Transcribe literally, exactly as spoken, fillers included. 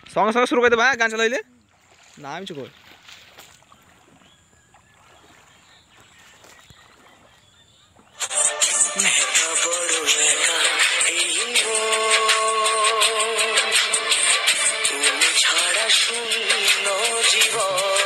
সঙ্গে সঙ্গে শুরু করে দেবা, হ্যাঁ গান চালাইলে না আমি চুপ কর। তুমি ছাড়া শূন্য জীবন।